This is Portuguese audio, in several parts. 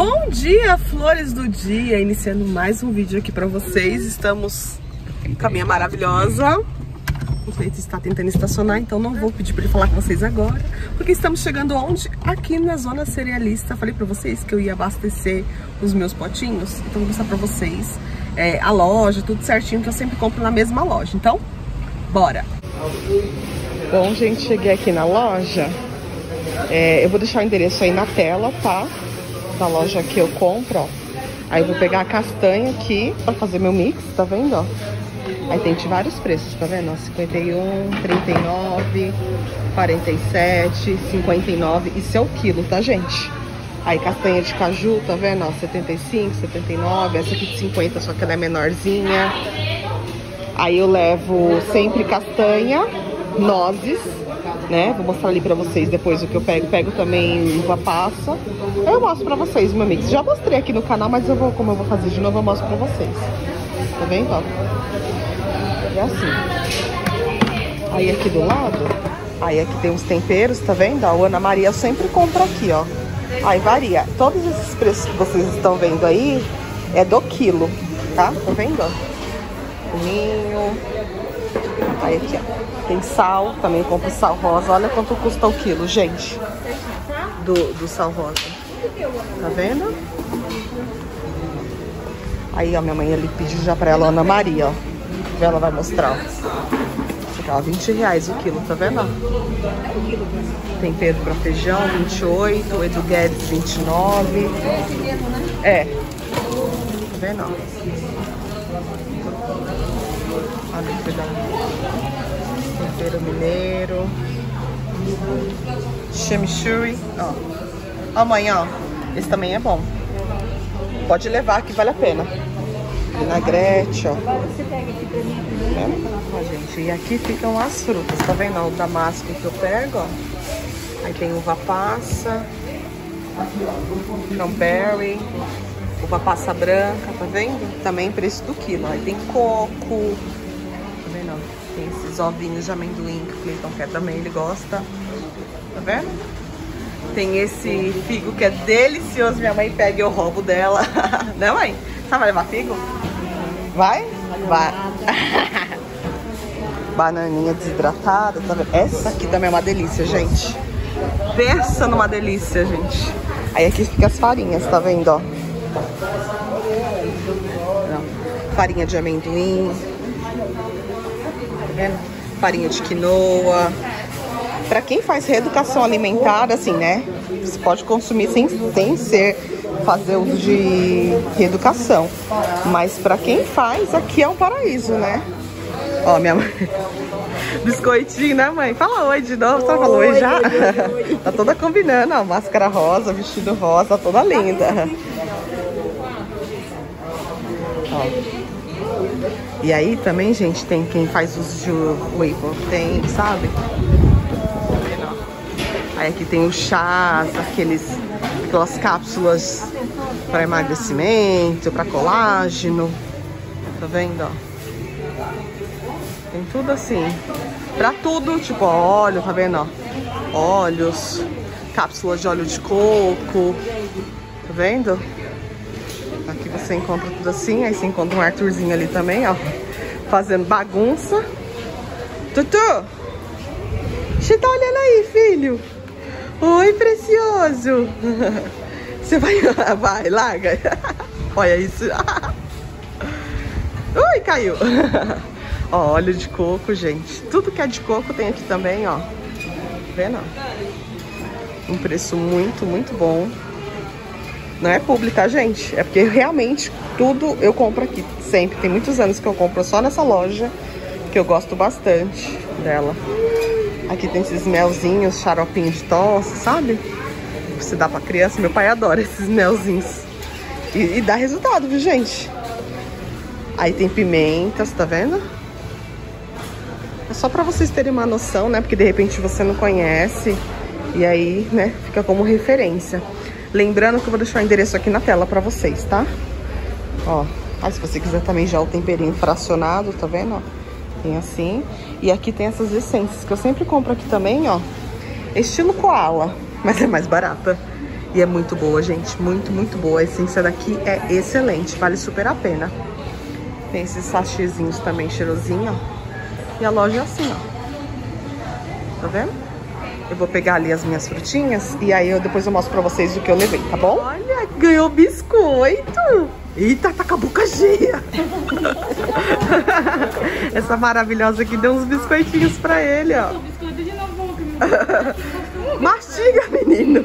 Bom dia, flores do dia, iniciando mais um vídeo aqui pra vocês. Estamos com a minha maravilhosa. O Cleiton está tentando estacionar, então não vou pedir pra ele falar com vocês agora, porque estamos chegando onde? Aqui na zona cerealista. Falei pra vocês que eu ia abastecer os meus potinhos, então vou mostrar pra vocês a loja, tudo certinho, que eu sempre compro na mesma loja. Então, bora! Bom, gente, cheguei aqui na loja. Eu vou deixar o endereço aí na tela, tá? Da loja que eu compro, ó. Aí eu vou pegar a castanha aqui pra fazer meu mix, tá vendo, ó? Aí tem de vários preços, tá vendo? Ó, 51, 39, 47, 59. Isso é o quilo, tá, gente? Aí castanha de caju, tá vendo? Ó, 75, 79. Essa aqui de 50, só que ela é menorzinha. Aí eu levo sempre castanha, nozes, né? Vou mostrar ali pra vocês depois o que eu pego. Pego também uva passa. Eu mostro pra vocês o meu mix. Já mostrei aqui no canal, mas como eu vou fazer de novo, eu mostro pra vocês. Tá vendo, ó? É assim. Aí aqui do lado, aí aqui tem uns temperos, tá vendo? A Ana Maria sempre compra aqui, ó. Aí varia. Todos esses preços que vocês estão vendo aí é do quilo, tá? Tá vendo, ó? Cominho. Aí aqui, ó, tem sal, também compro sal rosa. Olha quanto custa o quilo, gente, do sal rosa. Tá vendo? Aí, ó, minha mãe ali pediu já pra ela, Ana Maria, ó. Ela vai mostrar, ó. 20 reais o quilo, tá vendo? Tempero pra feijão, 28. Edu Guedes, 29. É. Tá vendo, ó? Olha que legal. Tempero mineiro. Chimichurri, ó. Amanhã, ó. Esse também é bom. Pode levar que vale a pena. Vinagrete, ó. Ó, gente, e aqui ficam as frutas, tá vendo? Ó, o damasco que eu pego, ó. Aí tem uva passa, cranberry, uva passa branca, tá vendo? Também preço do quilo. Aí tem coco. Não. Tem esses ovinhos de amendoim que o Cleiton quer também, ele gosta. Tá vendo? Tem esse figo que é delicioso, minha mãe pega e eu roubo dela. Né, mãe? Você vai levar figo? Vai? Vai. Bananinha desidratada, tá vendo? Essa aqui também é uma delícia, gente. Pensa numa delícia, gente. Aí aqui fica as farinhas, tá vendo, ó? Farinha de amendoim. Farinha de quinoa. Pra quem faz reeducação alimentar, assim, né? Você pode consumir sem fazer uso de reeducação. Mas pra quem faz, aqui é um paraíso, né? Ó, minha mãe. Biscoitinho, né, mãe? Fala oi de novo. Você falou oi já? Oi. Tá toda combinando, ó. Máscara rosa, vestido rosa, toda linda. Ó. E aí também, gente, tem quem faz uso de whey protein, sabe? Aí aqui tem os chás, aquelas cápsulas para emagrecimento, para colágeno. Tá vendo, ó? Tem tudo assim. Pra tudo, tipo, ó, óleo, tá vendo, ó? Óleos, cápsulas de óleo de coco. Tá vendo? Aqui você encontra tudo assim, aí você encontra um Arthurzinho ali também, ó, fazendo bagunça. Tutu! Você tá olhando aí, filho? Oi, precioso! Você vai... Vai, larga! Olha isso! Ui, caiu! Ó, óleo de coco, gente. Tudo que é de coco tem aqui também, ó. Tá vendo? Um preço muito, muito bom. Não é pública, tá, gente? É porque realmente tudo eu compro aqui. Sempre. Tem muitos anos que eu compro só nessa loja, que eu gosto bastante dela. Aqui tem esses melzinhos, xaropinho de tosse, sabe? Você dá pra criança. Meu pai adora esses melzinhos. E dá resultado, viu, gente? Aí tem pimentas, tá vendo? É só pra vocês terem uma noção, né? Porque de repente você não conhece. E aí, né, fica como referência. Lembrando que eu vou deixar o endereço aqui na tela pra vocês, tá? Ó, aí se você quiser também já o temperinho fracionado, tá vendo, ó? Tem assim. E aqui tem essas essências que eu sempre compro aqui também, ó. Estilo koala, mas é mais barata. E é muito boa, gente, muito boa. A essência daqui é excelente, vale super a pena. Tem esses sachêzinhos também cheirosinho, ó. E a loja é assim, ó. Tá vendo? Eu vou pegar ali as minhas frutinhas e aí depois eu mostro pra vocês o que eu levei, tá bom? Olha, ganhou biscoito! Eita, tá com a boca cheia! Essa maravilhosa aqui deu uns biscoitinhos pra ele, ó. Mastiga, menino!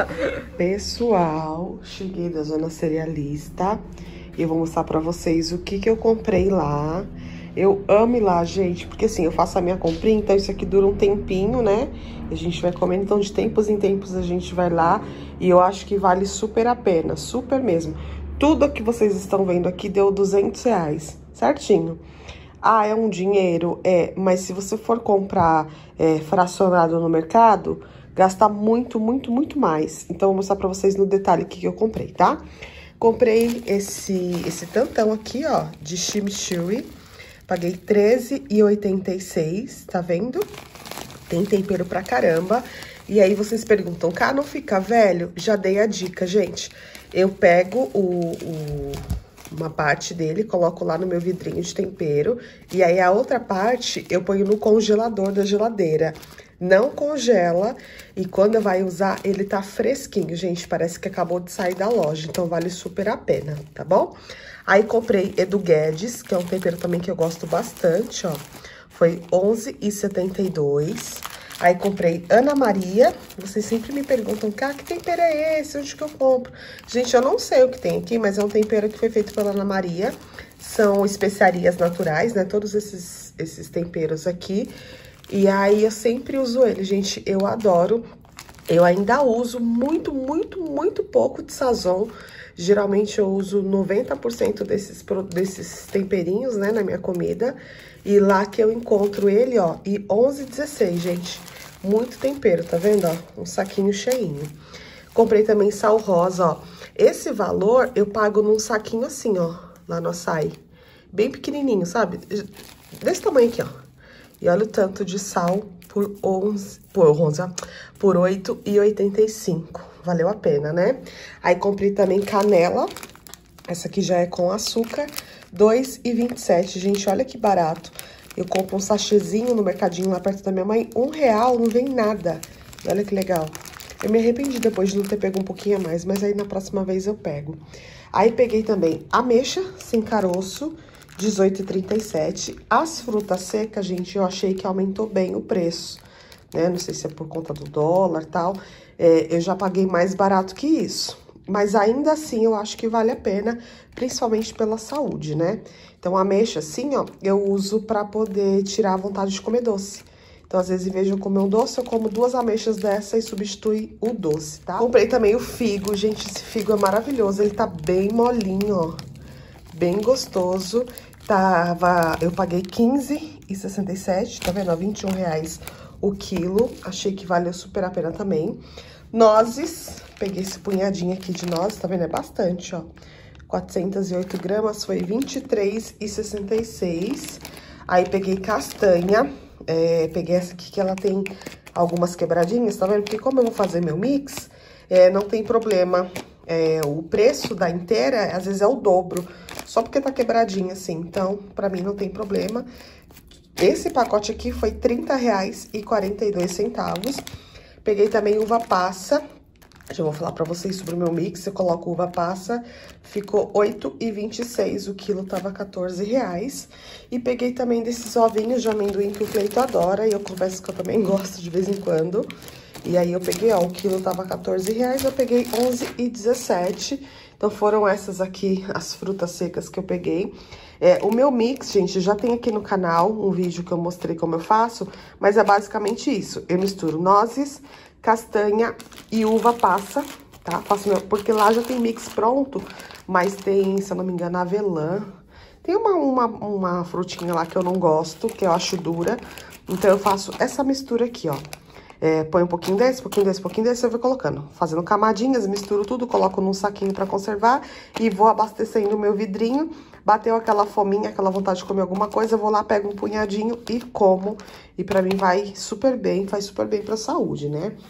Pessoal, cheguei da zona cerealista e eu vou mostrar pra vocês o que eu comprei lá. Eu amo ir lá, gente, porque assim, eu faço a minha comprinha, então isso aqui dura um tempinho, né? A gente vai comendo, então de tempos em tempos a gente vai lá e eu acho que vale super a pena, super mesmo. Tudo que vocês estão vendo aqui deu R$200, certinho. Ah, é um dinheiro? É, mas se você for comprar fracionado no mercado, gasta muito mais. Então, eu vou mostrar pra vocês no detalhe o que eu comprei, tá? Comprei esse tantão aqui, ó, de chimichurri. Paguei R$13,86, tá vendo? Tem tempero pra caramba. E aí, vocês perguntam, cá não fica velho? Já dei a dica, gente. Eu pego uma parte dele, coloco lá no meu vidrinho de tempero. E aí, a outra parte, eu ponho no congelador da geladeira. Não congela. E quando vai usar, ele tá fresquinho, gente. Parece que acabou de sair da loja. Então, vale super a pena, tá bom? Aí, comprei Edu Guedes, que é um tempero também que eu gosto bastante, ó. Foi R$11,72. Aí, comprei Ana Maria. Vocês sempre me perguntam, cara, que tempero é esse? Onde que eu compro? Gente, eu não sei o que tem aqui, mas é um tempero que foi feito pela Ana Maria. São especiarias naturais, né? Todos esses temperos aqui. E aí, eu sempre uso ele, gente. Eu adoro. Eu ainda uso muito pouco de Sazon. Geralmente eu uso 90% desses temperinhos, né, na minha comida. E lá que eu encontro ele, ó, e R$11,16, gente. Muito tempero, tá vendo, ó? Um saquinho cheinho. Comprei também sal rosa, ó. Esse valor eu pago num saquinho assim, ó, lá no Açaí. Bem pequenininho, sabe? Desse tamanho aqui, ó. E olha o tanto de sal por R$8,85. Valeu a pena, né? Aí, comprei também canela. Essa aqui já é com açúcar. R$2,27. Gente, olha que barato. Eu compro um sachêzinho no mercadinho lá perto da minha mãe. R$1, não vem nada. E olha que legal. Eu me arrependi depois de não ter pego um pouquinho a mais, mas aí na próxima vez eu pego. Aí, peguei também ameixa sem caroço. R$18,37. As frutas secas, gente, eu achei que aumentou bem o preço, né? Não sei se é por conta do dólar e tal. Eu já paguei mais barato que isso. Mas ainda assim, eu acho que vale a pena, principalmente pela saúde, né? Então, a ameixa, assim, ó, eu uso pra poder tirar a vontade de comer doce. Então, às vezes, em vez de eu comer um doce, eu como 2 ameixas dessa e substitui o doce, tá? Comprei também o figo. Gente, esse figo é maravilhoso. Ele tá bem molinho, ó. Bem gostoso. Eu paguei R$15,67, tá vendo? R$21 o quilo. Achei que valeu super a pena também. Nozes, peguei esse punhadinho aqui de nozes, tá vendo? É bastante, ó. 408 gramas, foi R$23,66. Aí, peguei castanha. Peguei essa aqui que ela tem algumas quebradinhas, tá vendo? Porque como eu vou fazer meu mix, não tem problema. O preço da inteira, às vezes, é o dobro. Só porque tá quebradinha, assim. Então, pra mim, não tem problema. Esse pacote aqui foi R$30,42. Peguei também uva passa. Já vou falar pra vocês sobre o meu mix. Eu coloco uva passa. Ficou R$8,26. O quilo tava R$14. E peguei também desses ovinhos de amendoim que o Cleito adora. E eu confesso que eu também gosto de vez em quando. E aí, eu peguei, ó, o quilo tava R$14. Eu peguei R$11,17. Então, foram essas aqui, as frutas secas que eu peguei. O meu mix, gente, já tem aqui no canal um vídeo que eu mostrei como eu faço, mas é basicamente isso. Eu misturo nozes, castanha e uva passa, tá? Porque lá já tem mix pronto, mas tem, se eu não me engano, avelã. Tem uma frutinha lá que eu não gosto, que eu acho dura. Então, eu faço essa mistura aqui, ó. Põe um pouquinho desse, eu vou colocando. Fazendo camadinhas, misturo tudo, coloco num saquinho pra conservar e vou abastecendo o meu vidrinho. Bateu aquela fominha, aquela vontade de comer alguma coisa, eu vou lá, pego um punhadinho e como. E pra mim vai super bem, faz super bem pra saúde, né?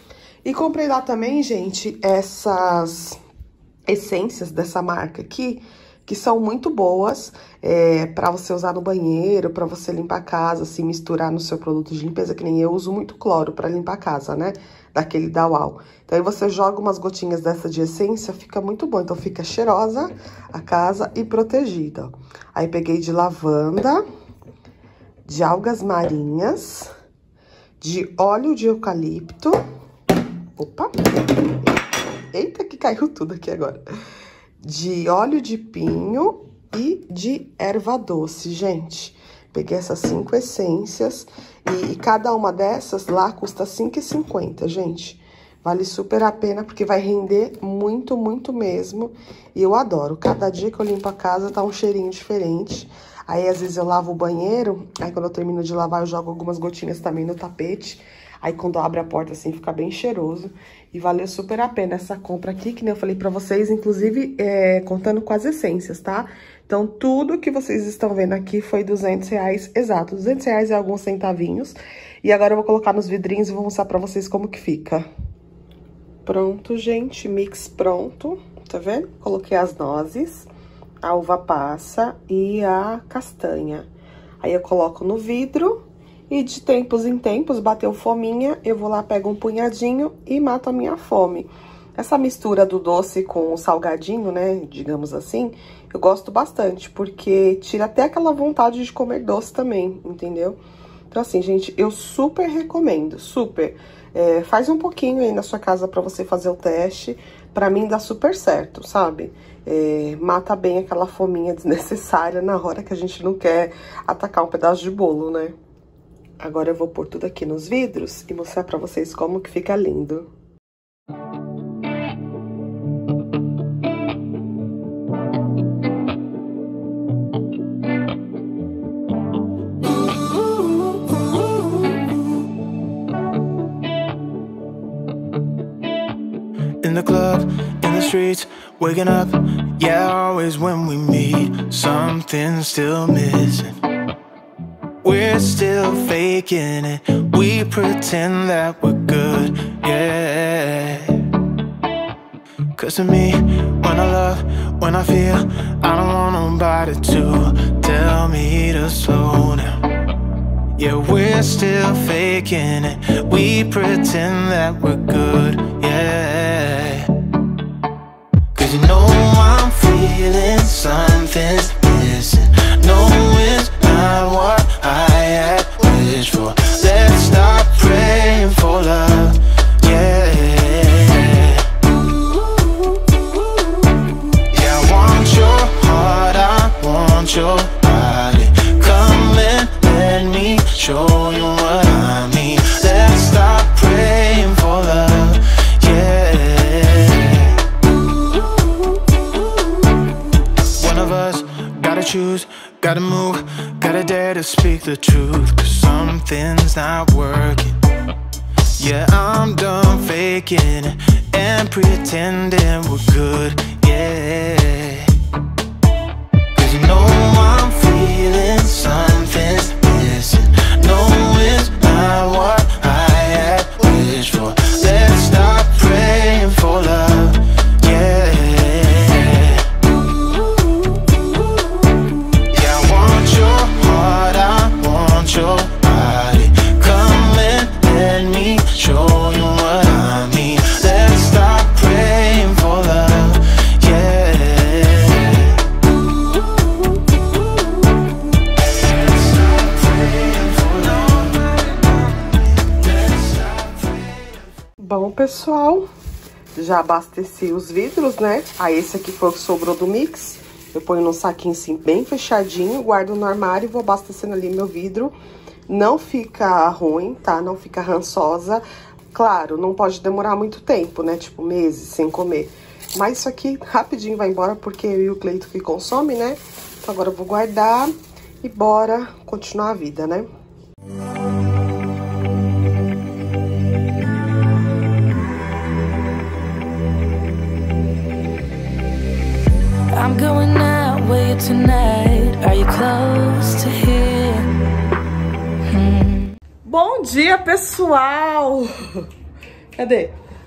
E comprei lá também, gente, essas essências dessa marca aqui, que são muito boas pra você usar no banheiro, pra você limpar a casa, assim, misturar no seu produto de limpeza, que nem eu uso muito cloro pra limpar a casa, né? Daquele da Uau. Então, aí você joga umas gotinhas dessa de essência, fica muito bom. Então, fica cheirosa a casa e protegida. Aí, peguei de lavanda, de algas marinhas, de óleo de eucalipto. Opa! Eita, que caiu tudo aqui agora. De óleo de pinho e de erva doce, gente. Peguei essas 5 essências e cada uma dessas lá custa R$ 5,50, gente. Vale super a pena porque vai render muito, muito mesmo. E eu adoro. Cada dia que eu limpo a casa tá um cheirinho diferente. Aí, às vezes, eu lavo o banheiro. Aí, quando eu termino de lavar, eu jogo algumas gotinhas também no tapete. Aí, quando abre a porta, assim, fica bem cheiroso. E valeu super a pena essa compra aqui, que nem eu falei pra vocês, inclusive, contando com as essências, tá? Então, tudo que vocês estão vendo aqui foi R$200, exato, R$200 e alguns centavinhos. E agora eu vou colocar nos vidrinhos e vou mostrar pra vocês como que fica. Pronto, gente, mix pronto, tá vendo? Coloquei as nozes, a uva passa e a castanha. Aí, eu coloco no vidro. E de tempos em tempos, bateu fominha, eu vou lá, pego um punhadinho e mato a minha fome. Essa mistura do doce com o salgadinho, né, digamos assim, eu gosto bastante, porque tira até aquela vontade de comer doce também, entendeu? Então, assim, gente, eu super recomendo, super. Faz um pouquinho aí na sua casa pra você fazer o teste, pra mim dá super certo, sabe? Mata bem aquela fominha desnecessária na hora que a gente não quer atacar um pedaço de bolo, né? Agora eu vou pôr tudo aqui nos vidros e mostrar pra vocês como que fica lindo. In the club, in the streets, waking up, yeah, always when we meet, something's still missing. We're still faking it, we pretend that we're good, yeah. Cause to me, when I love, when I feel, I don't want nobody to tell me to slow down. Yeah, we're still faking it, we pretend that we're good, yeah. Cause you know I'm feeling something's missing. No, it's not what I had wished for. Let's stop praying for love, yeah. Yeah, I want your heart, I want your body. Come and let me show you what I mean. Let's stop praying for love, yeah. One of us gotta choose, gotta move, gotta dare to speak the truth. Cause something's not working. Yeah, I'm done faking it and pretending we're good, yeah. Cause you know I'm feeling something's missing. No, it's not what I had wished for. Let's stop praying for love, yeah. Yeah, I want your heart, I want your body. Come and let me show you what I mean. Let's stop praying for love, yeah. Let's stop praying for love. Let's stop praying. Bom, pessoal, já abasteci os vidros, né? Aí esse aqui foi o que sobrou do mix. Eu ponho num saquinho assim, bem fechadinho, guardo no armário e vou abastecendo ali meu vidro. Não fica ruim, tá? Não fica rançosa. Claro, não pode demorar muito tempo, né? Tipo, meses sem comer. Mas isso aqui rapidinho vai embora, porque eu e o Cleito que consome, né? Então agora eu vou guardar e bora continuar a vida, né? I'm going out with you tonight. Are you close to here? Bom dia, pessoal! Cadê?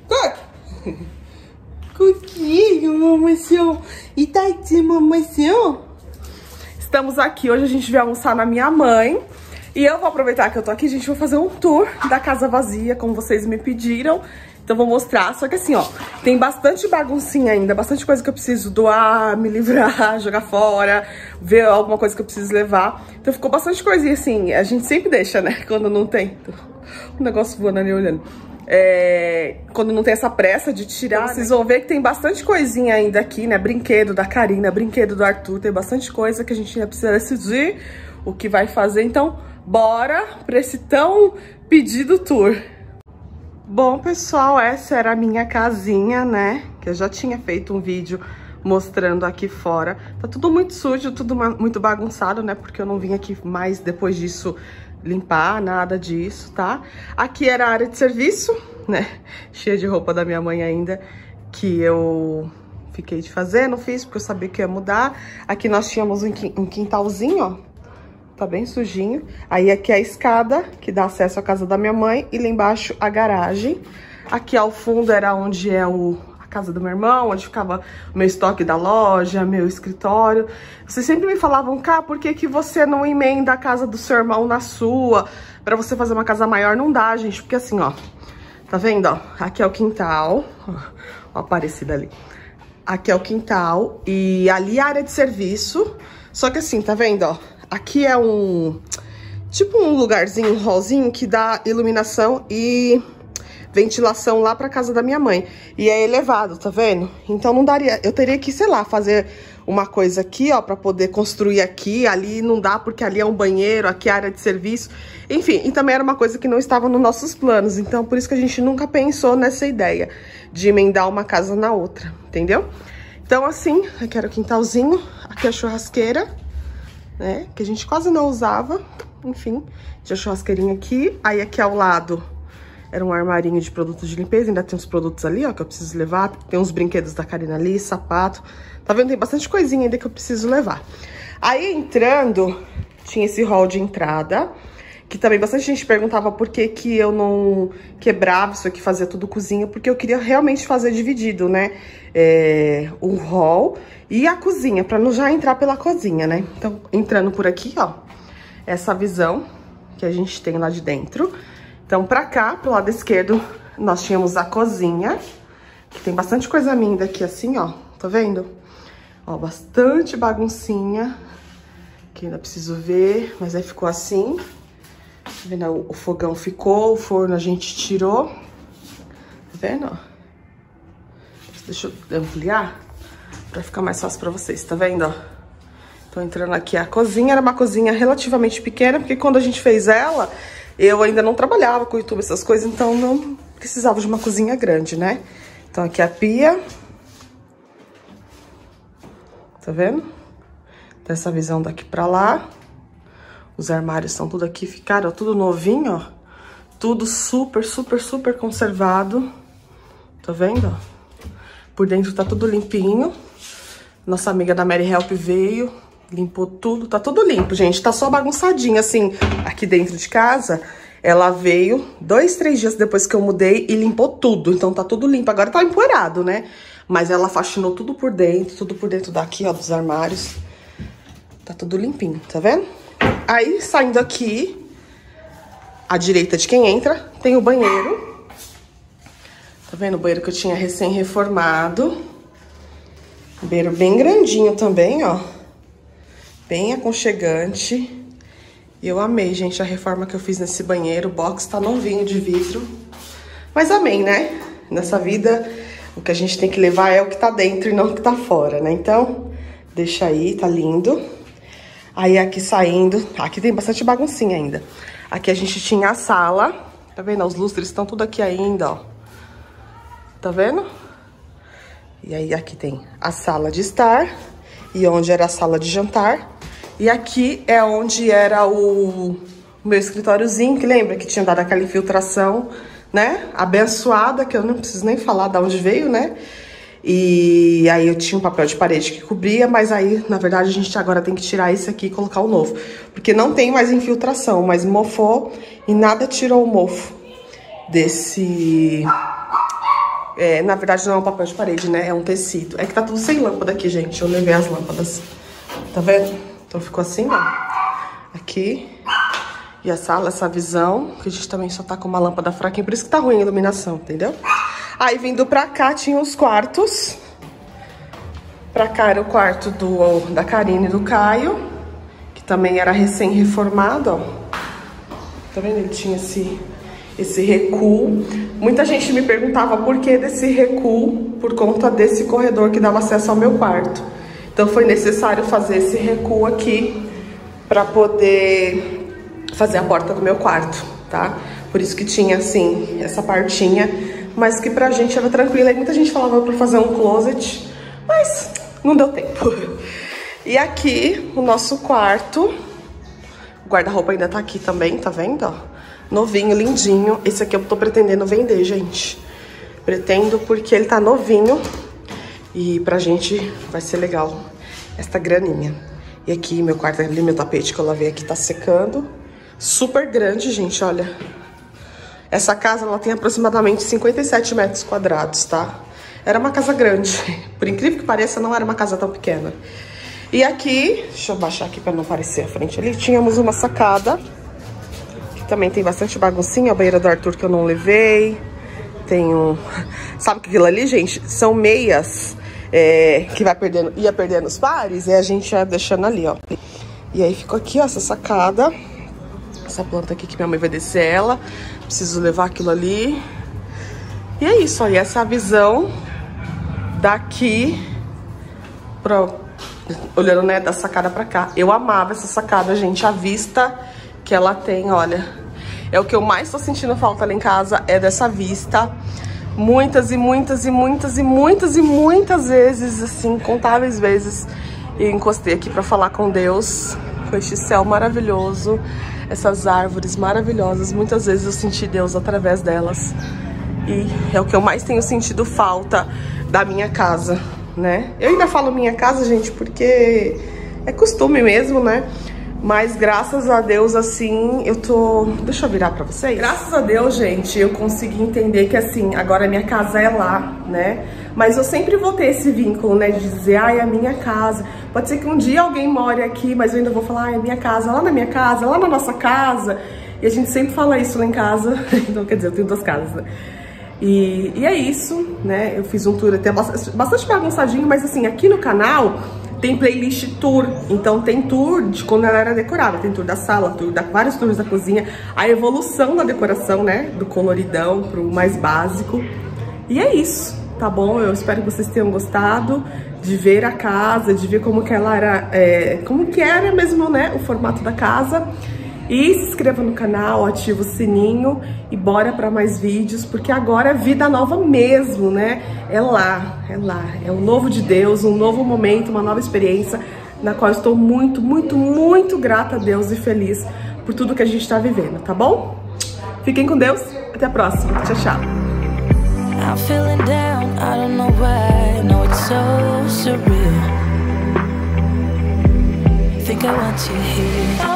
Coquinho, mamação. E tá aqui, mamação. Estamos aqui, hoje a gente vai almoçar na minha mãe. E eu vou aproveitar que eu tô aqui, gente, vou fazer um tour da casa vazia, como vocês me pediram. Então vou mostrar, só que assim, ó, tem bastante baguncinha ainda, bastante coisa que eu preciso doar, me livrar, jogar fora, ver alguma coisa que eu preciso levar. Então ficou bastante coisinha assim, a gente sempre deixa, né, quando não tem. O negócio voando ali olhando. Quando não tem essa pressa de tirar, vocês vão ver que tem bastante coisinha ainda aqui, né, brinquedo da Karina, brinquedo do Arthur, tem bastante coisa que a gente ainda precisa decidir o que vai fazer. Então, bora pra esse tão pedido tour. Bom, pessoal, essa era a minha casinha, né? Que eu já tinha feito um vídeo mostrando aqui fora. Tá tudo muito sujo, tudo muito bagunçado, né? Porque eu não vim aqui mais depois disso limpar, nada disso, tá? Aqui era a área de serviço, né? Cheia de roupa da minha mãe ainda, que eu fiquei de fazer, não fiz porque eu sabia que ia mudar. Aqui nós tínhamos um quintalzinho, ó. Tá bem sujinho. Aí aqui é a escada, que dá acesso à casa da minha mãe. E lá embaixo a garagem. Aqui ao fundo era onde é a casa do meu irmão, onde ficava o meu estoque da loja, meu escritório. Vocês sempre me falavam, Cá, por que você não emenda a casa do seu irmão na sua? Pra você fazer uma casa maior, não dá, gente. Porque assim, ó, tá vendo, ó? Aqui é o quintal. Ó, Aparecida ali. Aqui é o quintal e ali é a área de serviço. Só que assim, tá vendo, ó? Aqui é tipo um lugarzinho, um hallzinho que dá iluminação e ventilação lá pra casa da minha mãe. E é elevado, tá vendo? Então não daria, eu teria que, sei lá, fazer uma coisa aqui, ó, pra poder construir aqui. Ali não dá porque ali é um banheiro, aqui é área de serviço. Enfim, e também era uma coisa que não estava nos nossos planos. Então por isso que a gente nunca pensou nessa ideia de emendar uma casa na outra, entendeu? Então assim, aqui era o quintalzinho, aqui é a churrasqueira, né, que a gente quase não usava, enfim, tinha a churrasqueirinha aqui, aí aqui ao lado era um armarinho de produtos de limpeza, ainda tem uns produtos ali, ó, que eu preciso levar, tem uns brinquedos da Karina ali, sapato, tá vendo? Tem bastante coisinha ainda que eu preciso levar. Aí entrando, tinha esse hall de entrada, que também bastante gente perguntava por que que eu não quebrava isso aqui, fazia tudo cozinha, porque eu queria realmente fazer dividido, né, o hall e a cozinha, pra não já entrar pela cozinha, né? Então, entrando por aqui, ó, essa visão que a gente tem lá de dentro. Então, pra cá, pro lado esquerdo, nós tínhamos a cozinha, que tem bastante coisa linda aqui, assim, ó, tá vendo? Ó, bastante baguncinha, que ainda preciso ver, mas aí ficou assim. Tá vendo? O fogão ficou, o forno a gente tirou. Tá vendo, ó? Deixa eu ampliar pra ficar mais fácil pra vocês, tá vendo, ó? Tô entrando aqui a cozinha, era uma cozinha relativamente pequena, porque quando a gente fez ela, eu ainda não trabalhava com o YouTube, essas coisas, então não precisava de uma cozinha grande, né? Então aqui a pia. Tá vendo? Tem essa visão daqui pra lá. Os armários estão tudo aqui, ficaram tudo novinho, ó. Tudo super, super, super conservado. Tá vendo, ó? Por dentro tá tudo limpinho. Nossa amiga da Mary Help veio, limpou tudo. Tá tudo limpo, gente. Tá só bagunçadinho, assim, aqui dentro de casa. Ela veio 2, 3 dias depois que eu mudei e limpou tudo. Então tá tudo limpo. Agora tá empoeirado, né? Mas ela faxinou tudo por dentro daqui, ó, dos armários. Tá tudo limpinho, tá vendo? Aí, saindo aqui, à direita de quem entra, tem o banheiro. Tá vendo o banheiro que eu tinha recém-reformado? Banheiro bem grandinho também, ó. Bem aconchegante. E eu amei, gente, a reforma que eu fiz nesse banheiro. O box tá novinho de vidro. Mas amei, né? Nessa vida, o que a gente tem que levar é o que tá dentro e não o que tá fora, né? Então, deixa aí, tá lindo. Aí aqui saindo, aqui tem bastante baguncinha ainda. Aqui a gente tinha a sala. Tá vendo? Os lustres estão tudo aqui ainda, ó. Tá vendo? E aí aqui tem a sala de estar e onde era a sala de jantar. E aqui é onde era o meu escritóriozinho, que lembra que tinha dado aquela infiltração, né? Abençoada, que eu não preciso nem falar de onde veio, né? E aí eu tinha um papel de parede que cobria, mas aí, na verdade, a gente agora tem que tirar esse aqui e colocar o novo. Porque não tem mais infiltração, mas mofou e nada tirou o mofo Na verdade não é um papel de parede, né? É um tecido. É que tá tudo sem lâmpada aqui, gente. Eu levei as lâmpadas. Tá vendo? Então ficou assim, ó. Aqui. E a sala, essa visão. Que a gente também só tá com uma lâmpada fraquinha. Por isso que tá ruim a iluminação, entendeu? Aí vindo pra cá tinha os quartos. Pra cá era o quarto da Karine e do Caio. Que também era recém-reformado, ó. Tá vendo? Ele tinha esse recuo. Muita gente me perguntava por que desse recuo, por conta desse corredor que dava acesso ao meu quarto. Então foi necessário fazer esse recuo aqui para poder fazer a porta do meu quarto, tá? Por isso que tinha assim essa partinha, mas que pra gente era tranquila. E muita gente falava pra fazer um closet, mas não deu tempo. E aqui o nosso quarto, o guarda-roupa ainda tá aqui também, tá vendo, ó? Novinho, lindinho. Esse aqui eu tô pretendendo vender, gente. Pretendo porque ele tá novinho. E pra gente vai ser legal esta graninha. E aqui meu quarto ali, meu tapete que eu lavei aqui tá secando. Super grande, gente, olha. Essa casa, ela tem aproximadamente 57 metros quadrados, tá? Era uma casa grande. Por incrível que pareça, não era uma casa tão pequena. E aqui, deixa eu baixar aqui pra não aparecer a frente ali. Tínhamos uma sacada. Também tem bastante baguncinha, a banheira do Arthur que eu não levei. Tem um... Sabe que aquilo ali, gente? São meias que ia perdendo os pares e a gente ia deixando ali, ó. E aí ficou aqui, ó, essa sacada. Essa planta aqui que minha mãe vai descer ela. Preciso levar aquilo ali. E é isso, ó. E essa é a visão daqui olhando, né, da sacada pra cá. Eu amava essa sacada, gente. A vista que ela tem, olha, é o que eu mais tô sentindo falta lá em casa, é dessa vista. Muitas e muitas e muitas e muitas e muitas vezes, assim, incontáveis vezes, eu encostei aqui pra falar com Deus, com este céu maravilhoso, essas árvores maravilhosas. Muitas vezes eu senti Deus através delas. E é o que eu mais tenho sentido falta da minha casa, né? Eu ainda falo minha casa, gente, porque é costume mesmo, né? Mas graças a Deus, assim, eu tô... Deixa eu virar pra vocês. Graças a Deus, gente, eu consegui entender que, assim, agora a minha casa é lá, né? Mas eu sempre vou ter esse vínculo, né? De dizer, ai, é a minha casa. Pode ser que um dia alguém more aqui, mas eu ainda vou falar, ai, é minha casa, lá na minha casa, lá na nossa casa. E a gente sempre fala isso lá em casa. Então, quer dizer, eu tenho 2 casas, né? E é isso, né? Eu fiz um tour até bastante bagunçadinho, mas assim, aqui no canal tem playlist tour. Então tem tour de quando ela era decorada, tem tour da sala, vários tours da cozinha, a evolução da decoração, né? Do coloridão pro mais básico. E é isso, tá bom? Eu espero que vocês tenham gostado de ver a casa, de ver como que ela era, como que era mesmo, né? O formato da casa. E se inscreva no canal, ativa o sininho e bora para mais vídeos, porque agora é vida nova mesmo, né? É lá, é um novo de Deus, um novo momento, uma nova experiência, na qual eu estou muito, muito, muito grata a Deus e feliz por tudo que a gente está vivendo, tá bom? Fiquem com Deus, até a próxima, tchau, tchau. I'm feeling down, I don't know why, no it's so surreal. Think I want you here.